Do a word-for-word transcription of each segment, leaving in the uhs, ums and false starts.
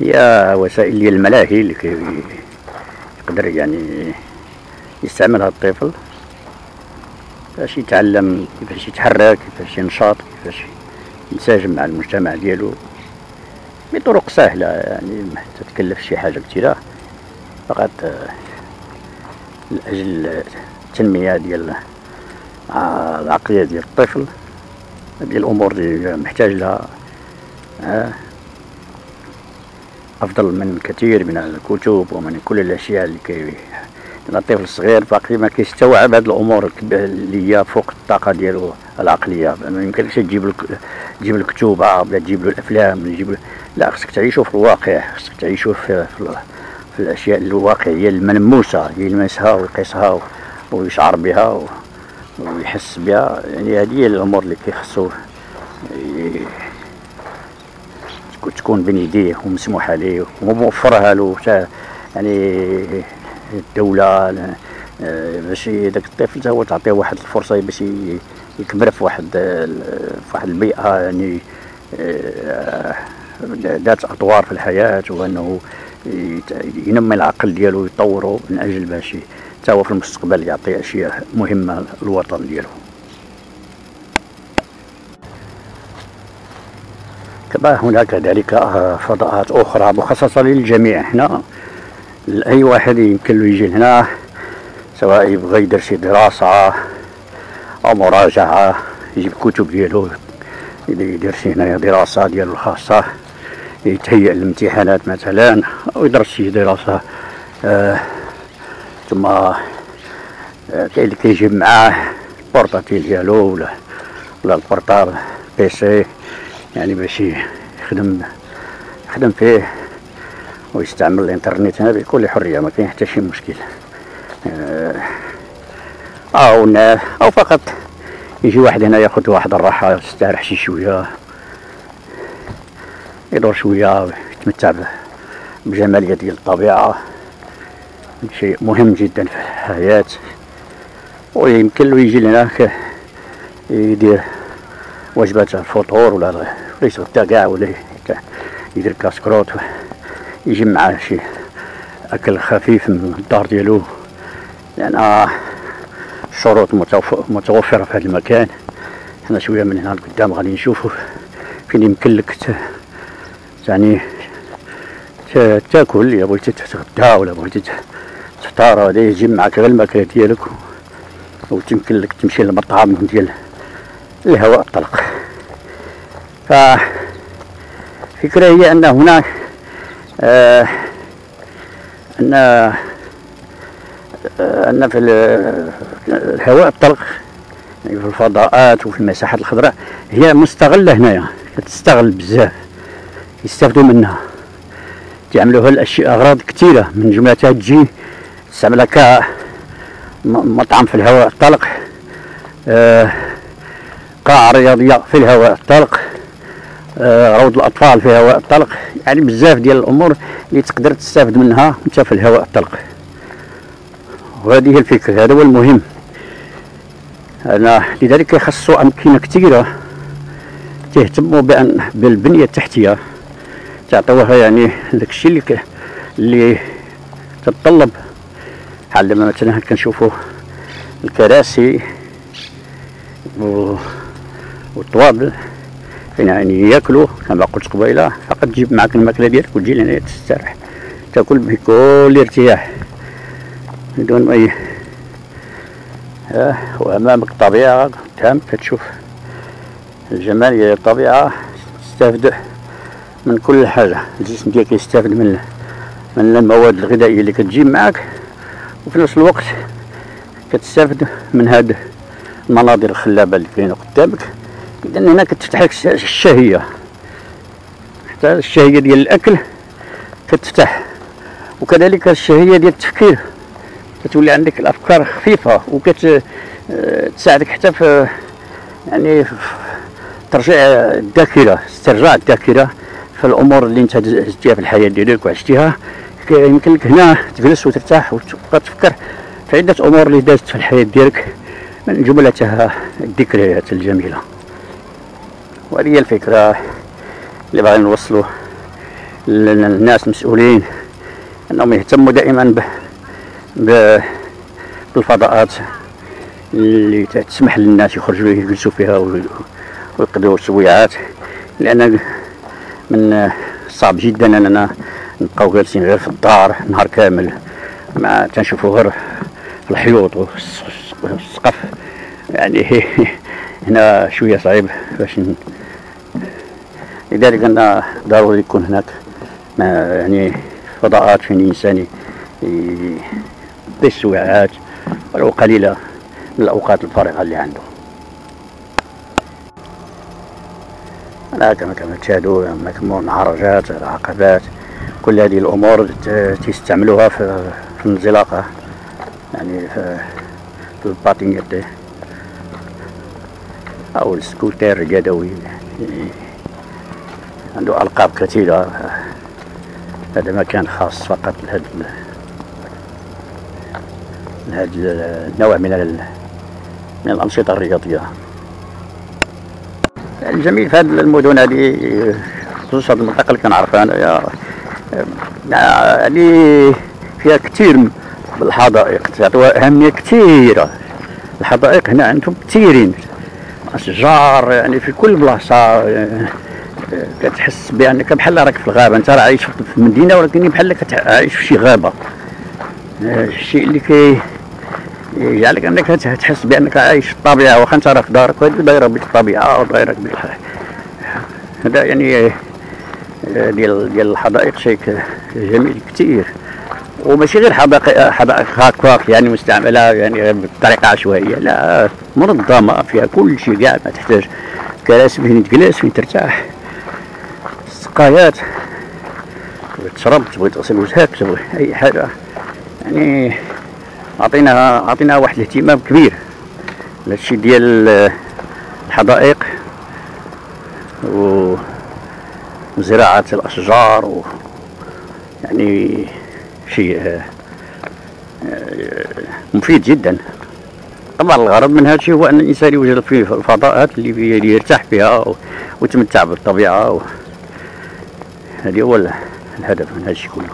هي وسائل ديال الملاهي اللي كيقدر يعني يستعملها الطفل باش يتعلم كيفاش يتحرك، كيفاش ينشط، كيفاش ينسجم مع المجتمع ديالو بطرق سهله، يعني ما تتكلفش شي حاجه كثيره، فقط لاجل التنميه ديال العقليه ديال الطفل. هذه الامور اللي محتاج لها افضل من كثير من الكتب ومن كل الاشياء اللي كي الطفل الصغير باقي ما كيستوعب هذه الامور اللي هي فوق الطاقه ديالو العقليه. ما يمكنش تجيب له تجيب له كتوبه ولا تجيب له الافلام تجيب له، لا، خصك تعيشوا في الواقع، خصك تعيشوا في, في, في الاشياء الواقعيه الملموسه يلمسها ويقيسها ويشعر بها ويحس بها. يعني هذه هي الامور اللي كيخصو تكون بين يديه ومسموحه ليه وموفرها له يعني الدوله، باش داك الطفل هو تعطيه واحد الفرصه باش يكبر في واحد في واحد البيئه يعني ذات اطوار في الحياه، وانه ينمي العقل ديالو ويطوره من اجل باش حتى هو في المستقبل يعطي اشياء مهمه للوطن ديالو. كما هناك كذلك فضاءات اخرى مخصصه للجميع. هنا اي واحد يمكن له يجي هنا، سواء يبغى يدير شي دراسه او مراجعه، يجيب الكتب ديالو يدير شي هنايا دراسه ديالو الخاصه، يتهيأ للامتحانات مثلا، او يدرس شي دراسه آه ثم آه كاين اللي كيجيب معاه البورطاتيل ديالو ولا ولا البورطابل بيسي، يعني باش يخدم يخدم فيه ويستعمل الانترنت هنا بكل حريه، ما كاين حتى شي مشكل. او او فقط يجي واحد هنا ياخذ واحد الراحه، يستريح شي شويه، يدور شويه ويتمتع بجماليه ديال الطبيعه، شيء مهم جدا في الحياه. ويمكن له يجي لهنا يدير وجبات الفطور ولا ليس غدا كاع، ولا يدير كاسكروت، يجي معاه شي اكل خفيف من الدار ديالو، لان الشروط متوفره في هذا المكان. حنا شويه من هنا لقدام غادي نشوفوا فين يمكن لك يعني تاكل، الا بغيتي تتغدى ولا بغيتي تفطر، غادي يجي معاك غير الماكله ديالك، وتمكن لك تمشي للمطعم ديال الهواء الطلق. فالفكره هي ان هناك آه ان آه ان في الهواء الطلق، يعني في الفضاءات وفي المساحات الخضراء، هي مستغله هنايا، كتستغل بزاف، يستافدوا منها، تعملوها الاشياء اغراض كثيره، من جملتها تجي تستعملها كمطعم في الهواء الطلق، آه قاعه رياضيه في الهواء الطلق، آه روض الاطفال في الهواء الطلق، يعني بزاف ديال الامور اللي تقدر تستافد منها انت في الهواء الطلق. وهذه هي الفكره، هذا هو المهم. أنا لذلك كيخصوا امكنه كثيره تهتموا بان بالبنيه التحتيه، تعطيوها يعني داكشي اللي ك... اللي تتطلب. بحال مثلا كنشوفوا الكراسي و... والطوابل فين يعني ياكلوا، كما قلت قبيله، فقط تجيب معك الماكله ديالك وتجي لهنا تستريح تاكل بكل ارتياح بدون ما ي... آه وامامك الطبيعه قدامك، كتشوف الجمال ديال الطبيعه، تستافد من كل حاجه، الجسم ديالك يستافد من من المواد الغذائيه اللي كتجي معك، وفي نفس الوقت كتستافد من هاد المناظر الخلابه اللي كاينه قدامك. اذا هنا كتفتح لك الشهيه، حتى الشهيه ديال الاكل كتفتح، وكذلك الشهيه ديال التفكير، كتولي عندك الافكار خفيفه، وكتساعدك حتى في يعني في ترجيع الذاكره، استرجاع الذاكره في الامور اللي انت دزتيها في الحياه ديالك وعشتيها. يمكن لك هنا تجلس وترتاح وتبقى تفكر في عده امور اللي دازت في الحياه ديالك، من جملتها الذكريات الجميله. وهذه هي الفكره اللي باغي نوصلوا الناس المسؤولين انهم يهتموا دائما ب بالفضاءات اللي تسمح للناس يخرجوا يجلسوا فيها ويقضوا السويعات، لان من صعب جدا اننا نبقاو جالسين غير في الدار نهار كامل ما تنشوفوا غير الحيوط والسقف. يعني هنا شويه صعيب باش ن... لذلك أن ضروري يكون هناك يعني فضاءات فين الإنسان يقضي السويعات ولو قليلة من الأوقات الفارغة اللي عنده. أنا كما كما تشاهدوا المعرجات، العقبات، كل هذه الأمور تستعملوها في الانزلاقة، يعني في الباطينيات أو السكوتر اليدوي، عنده ألقاب كثيرة. هذا مكان خاص فقط لهذا هذا النوع من من الأنشطة الرياضية. الجميل في هذه المدن هذه، خصوصا المنطقة اللي كنعرفها أنايا، يعني فيها كثير من الحدائق، تعطيها أهمية كثيرة. الحدائق هنا عندهم كثيرين، أشجار يعني في كل بلاصة، كتحس بأنك بحال راك في الغابة، أنت راه عايش في المدينة ولكن بحال عايش في شي غابة. الشيء اللي كي يجعلك أنك تحس بأنك عايش في الطبيعة، واخا أنت راه في دارك ودايرة بالطبيعة ودايرة بال هذا يعني ديال ديال الحدائق شيء جميل كثير. وماشي غير حدائق حدائق هكاك يعني مستعملة يعني بطريقة عشوائية، لا، منظمة فيها كل شيء كاع، ما تحتاج كراسي فين تجلس فين ترتاح، سقايات تبغي تشرب، تبغي تغسل وجهك، تبغي أي حاجة. يعني عطيناها عطيناها واحد الاهتمام كبير لهادشي ديال الحدائق وزراعة الأشجار، و يعني شيء مفيد جدا. طبعا الغرض من هذا الشيء هو أن الإنسان يوجد في الفضاءات اللي يرتاح فيها ويتمتع بالطبيعة، هذا هو الهدف من هذا الشيء كله.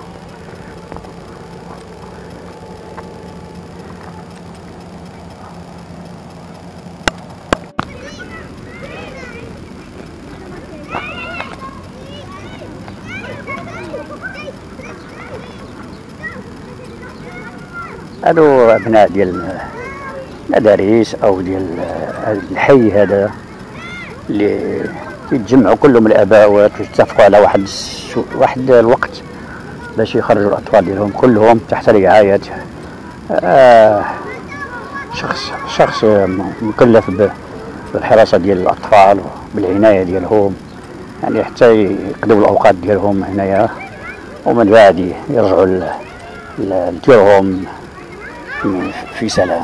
هادو أبناء ديال المدارس أو ديال الحي هذا اللي يتجمعوا كلهم الآباء ويتفقوا على واحد واحد الوقت باش يخرجوا الأطفال ديالهم كلهم تحت رعاية آه شخص شخص مكلف بالحراسة ديال الأطفال وبالعناية ديالهم، يعني حتى يقضوا الأوقات ديالهم هنايا، ومن بعد يرجعوا لديرهم في سلام.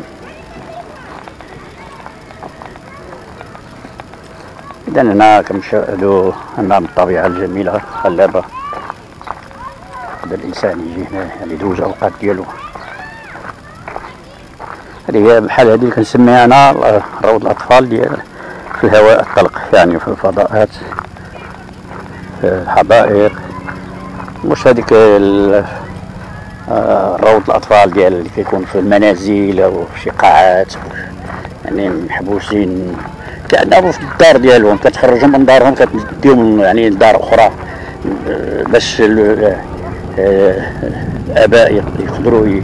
إذا هنا كنشاهدوا أنها من الطبيعة الجميلة خلابة، يقدر الإنسان يجي هنا يعني يدوز الأوقات ديالو. هذه هي بحال هذه اللي كنسميها أنا روض الأطفال ديال في الهواء الطلق، يعني في الفضاءات، في الحدائق، مش هذيك روض الأطفال ديال اللي كيكون في المنازل أو في شي قاعات، يعني محبوسين كأنهم في الدار ديالهم، كتخرجهم من دارهم كتديهم يعني لدار أخرى باش الآباء يقدروا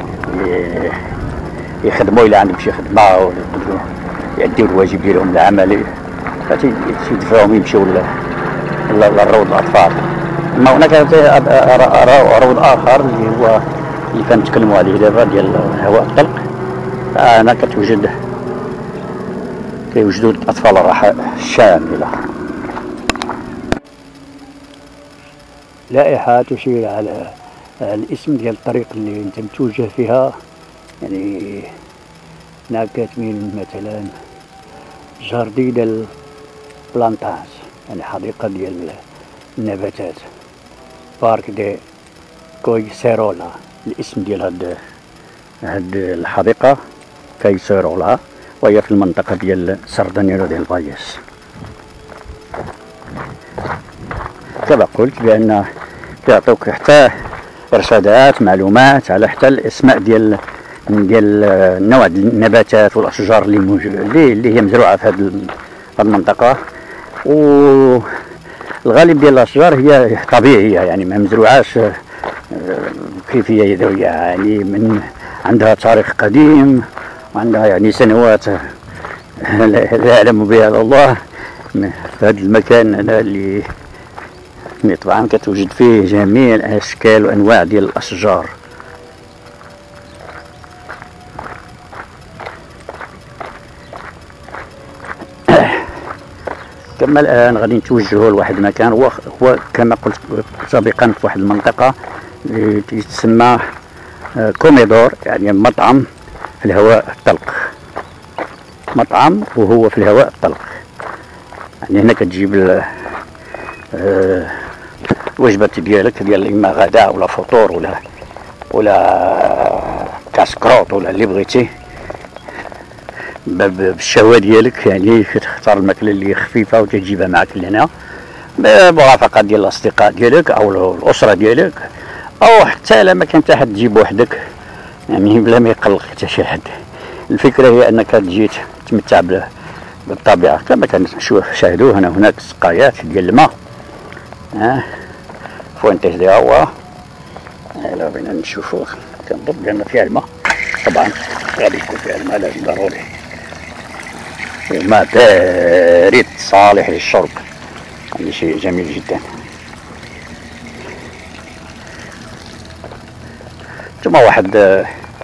يخدموا إلا عندهم شي خدمة أو يقدروا يأديو الواجب ديالهم العملي، فتيدفعوهم يمشيو لروض الأطفال. أما هناك روض آخر اللي هو اللي كنتكلموا عليه دابا ديال الهواء الطلق، فهنا كتوجد كيوجدوا الأطفال الراحة الشاملة. لائحة تشير على الاسم ديال الطريق اللي انت متوجه فيها، يعني هناك كاتبين مثلا جاردي ديال بلانتاج، يعني حديقة ديال النباتات، بارك دي كويسيرولا، الاسم ديال هاد هاد الحديقة كويسيرولا، وهي في المنطقة ديال سردانيرو ديال الفايس. كما قلت بأن يعطوك حتى ارشادات معلومات على حتى الاسماء ديال ديال نوع النباتات والاشجار اللي موجوده اللي هي مزروعه في هذه المنطقه. والغالب ديال الاشجار هي طبيعيه، يعني ما مزروعاش كيفيه يدويه، يعني من عندها تاريخ قديم وعندها يعني سنوات لا يعلم بها الا الله. في هذا المكان أنا اللي طبعا كتوجد فيه جميع الاشكال وانواع ديال الاشجار. كما الان غادي نتوجهوا لواحد المكان هو هو كما قلت سابقا في واحد المنطقه اللي تسمى كوميدور، يعني مطعم في الهواء الطلق. مطعم وهو في الهواء الطلق، يعني هنا كتجيب الوجبات ديالك ديال اما غداء ولا فطور ولا ولا كاس كروط ولا اللي بغيتي بالشهوه ديالك، يعني كتختار الماكله اللي خفيفه وتجيبها معك لهنا بمرافقه ديال الاصدقاء ديالك او الاسره ديالك، او حتى لما كنت حد تجيب وحدك يعني بلا ما يقلق حتى شي حد. الفكره هي انك تجي تتمتع بالطبيعه كما كنشاهدوا هنا. هناك سقايات ديال الماء، ها فوانتيز ديال هوا. الا بغينا نشوفوا كنظن بان فيها الماء، طبعا غادي يكون فيها الماء لازم ضروري، الماء بارد صالح للشرب، هذا شيء جميل جدا. ثم واحد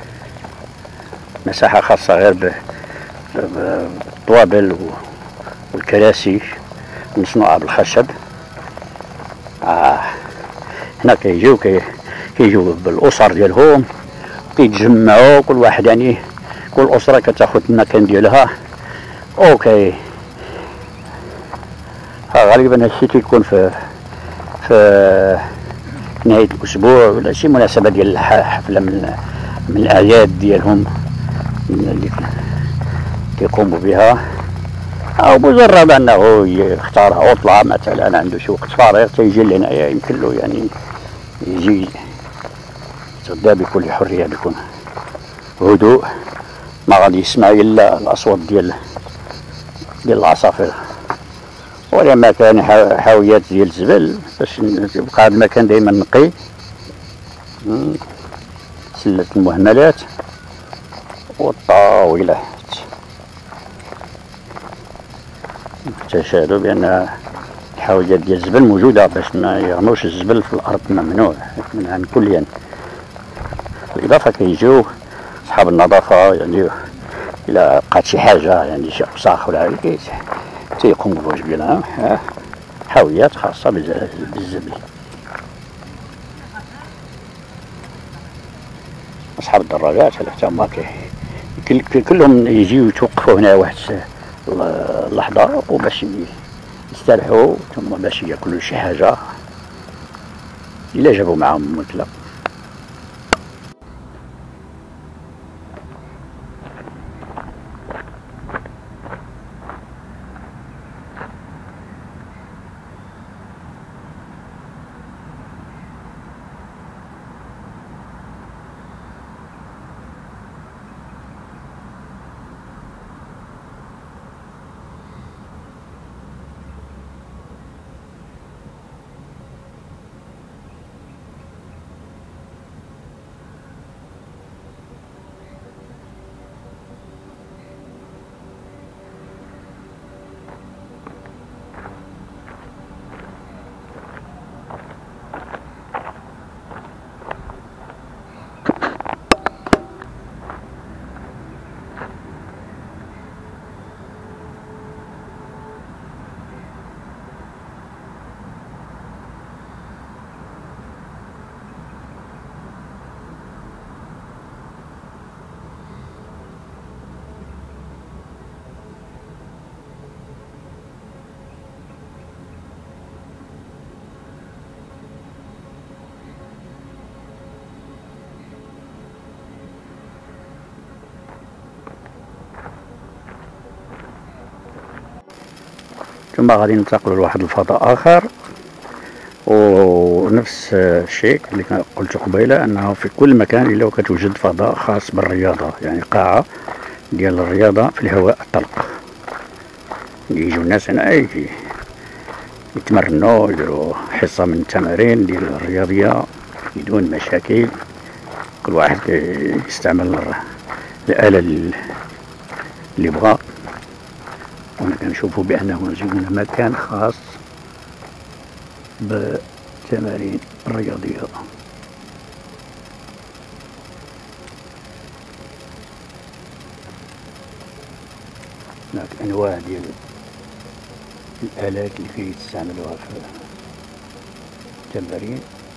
مساحة خاصة غير بالطوابل والكراسي مصنوعة بالخشب. آه هنا كيجيو كيجيو بالأسر ديالهم كيتجمعوا، كل واحد يعني كل أسرة كتاخد المكان ديالها. اوكي غالبا هادشي كيكون في في نهاية الأسبوع ولا شي مناسبة ديال حفلة من من الأعياد ديالهم اللي كيقوموا بها، أو مجرد أنه يختار عطلة مثلا عنده شي وقت فارغ تيجي لهنايا، يمكن له يعني يجي يتغدى بكل حرية، بكل هدوء، ما غادي يسمع إلا الأصوات ديال ديال العصافير. ولما كان حاويات ديال الزبل باش يبقى هذا المكان دائما نقي، سلة المهملات والطاولة. تشاهدوا بأن الحاويات ديال الزبل موجودة باش ما يرموش الزبل في الأرض، ممنوع من عن كليا. بالإضافة كيجيو أصحاب النظافة، يعني إلا بقات شي حاجة يعني شي أوساخ ولا هكا تيقوموا بالواجب ديالها. حاويات خاصة بالزبل. أصحاب الدراجات حتى هما كلهم يجيو يتوقفوا هنا واحد اللحظة وباش يستريحوا، ثم باش ياكلوا شي حاجة إلا جابوا معاهم ماكلة. ثم غادي ننتقلوا لواحد الفضاء اخر، و نفس الشيء اللي قلت قبيله، انه في كل مكان الا كتوجد فضاء خاص بالرياضه، يعني قاعه ديال الرياضه في الهواء الطلق، يجوا الناس هنا يجي يتمرنوا، يديروا حصه من التمارين ديال الرياضيه بدون مشاكل، كل واحد يستعمل الآلة اللي بغا. وأنا كنشوفوا بأنه هنا مكان خاص بالتمارين الرياضية. هناك أنواع ديال الآلات اللي كيستعملوها في التمارين.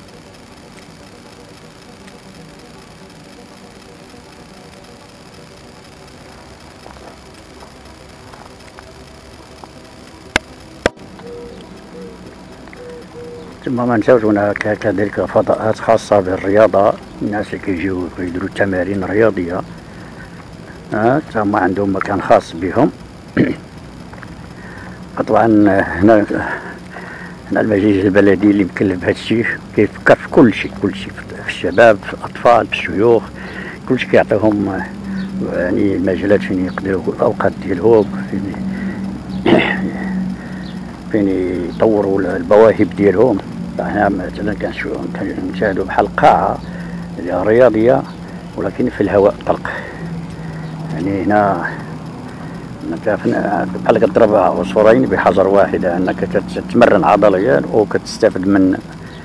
ثم ما نساوش هناك كذلك فضاءات خاصة بالرياضة، الناس اللي كيجيو يديروا تمارين رياضية ها تما عندهم مكان خاص بهم. طبعا هنا هنا المجلس البلدي اللي مكلف بهذا الشيء كيفكر في كل شيء، كل شيء في الشباب، في الأطفال، في الشيوخ، كل شيء كيعطيهم يعني المجالات فين يقضيو الأوقات ديالهم، فين فين يطوروا البواهب ديالهم. فهنا مثلا كنشاهدوا بحال قاعة رياضية ولكن في الهواء الطلق، يعني هنا بحال كتضرب عصفورين بحجر واحد، انك تتمرن عضليا وكتستافد من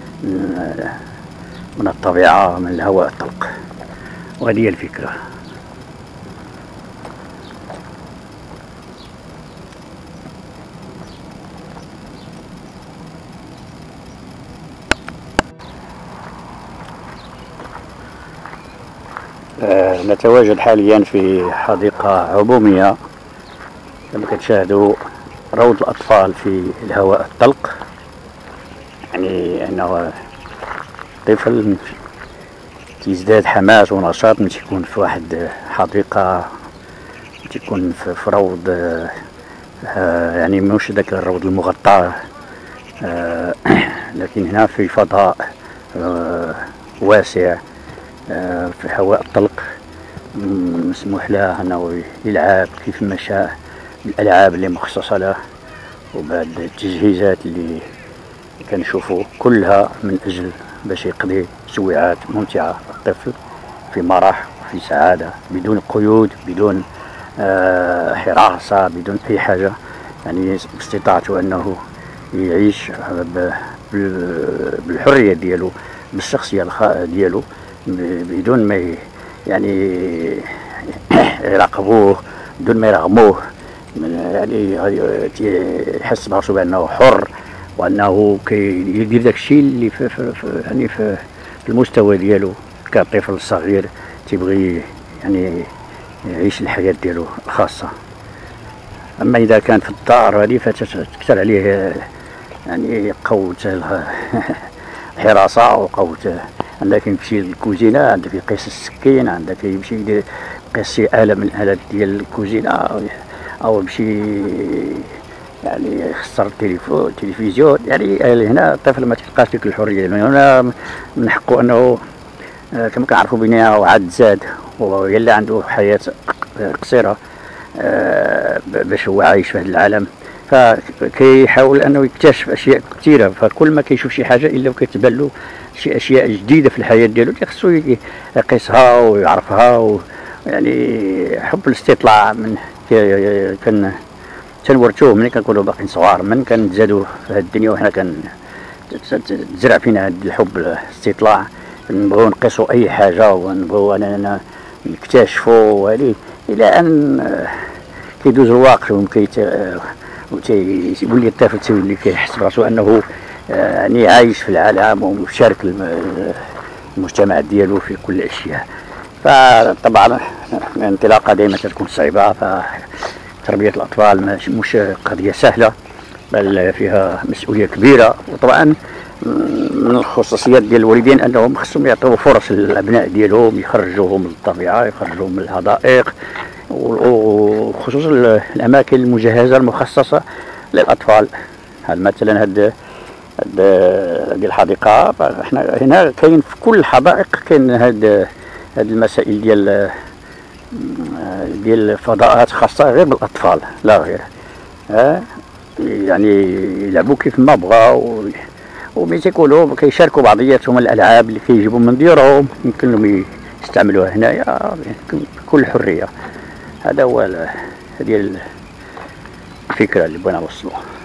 من الطبيعة، من الهواء الطلق، وهذه هي الفكرة. آه نتواجد حاليا في حديقة عمومية كما كتشاهدوا، روض الأطفال في الهواء الطلق، يعني أنه طفل تيزداد حماس ونشاط من تيكون في واحد حديقة، تيكون في روض آه يعني مش داك الروض المغطى، آه لكن هنا في فضاء آه واسع آه في الهواء الطلق، مسموح له انه يلعب كيف ما شاء الالعاب اللي مخصصه له، وبعد التجهيزات اللي كنشوفوا كلها من اجل باش يقضي سويعات ممتعه الطفل في مرح وفي سعاده، بدون قيود، بدون آه حراسه، بدون اي حاجه، يعني باستطاعته انه يعيش بالحريه ديالو، بالشخصيه ديالو، بدون ما يعني يراقبوه، بدون ما يرغموه، يعني يحس براسو بانه حر، وانه كيدير داك الشيء اللي في, في, في يعني في, في المستوى ديالو كطفل صغير تيبغي يعني يعيش الحياه ديالو الخاصه. اما اذا كان في الدار هذه فتكثر عليه يعني قوه الحراسه وقوه، عندك يمشي للكوزينه، عندك يقيس السكين، عندك يمشي يقيس شي آلة من الآلات ديال الكوزينه، او يمشي يعني يخسر التليفون التلفزيون، يعني هنا الطفل ما تلقاش ديك الحريه. هنا من حقه انه كما كنعرفوا بنا وعاد زاد ويلا عنده حياه قصيره باش هو عايش في هذا العالم، فكيحاول انه يكتشف اشياء كثيره، فكل ما كيشوف شي حاجه الا وكتبان له شي اشياء جديده في الحياه ديالو خصو يقيسها ويعرفها، و يعني حب الاستطلاع من كان تنورثوه من كنكونوا باقيين صغار، من كنتزادوا في هذه الدنيا وحنا كان تزرع فينا هذا الحب الاستطلاع، نبغيو نقيسوا اي حاجه ونبغيو اننا نكتشفوا، وهذه الى ان كيدوز الوقت وتيولي الطفل تيولي كيحس براسو انه يعني عايش في العالم ومشارك المجتمع ديالو في كل الاشياء. فطبعا الانطلاقه دائما تكون صعيبه، فتربيه الاطفال مش قضيه سهله، بل فيها مسؤوليه كبيره. وطبعا من الخصوصيات ديال الوالدين انهم خصهم يعطيو فرص للابناء ديالهم، يخرجوهم للطبيعه، يخرجوهم من الحدائق، وخصوصا الاماكن المجهزه المخصصه للاطفال. هاد مثلا هاد هذه الحديقه. احنا هنا كاين في كل الحدائق كاين هاد هاد المسائل ديال ديال الفضاءات خاصه غير بالاطفال لا غير. ها يعني يلعبوا كيف ما بغاو وملي تيكونوا كيشاركوا بعضياتهم الالعاب اللي كيجيبوا من ديورهم يمكن لهم يستعملوها هنايا بكل حريه. هذا هو ديال الفكره اللي بغينا نوصلوها.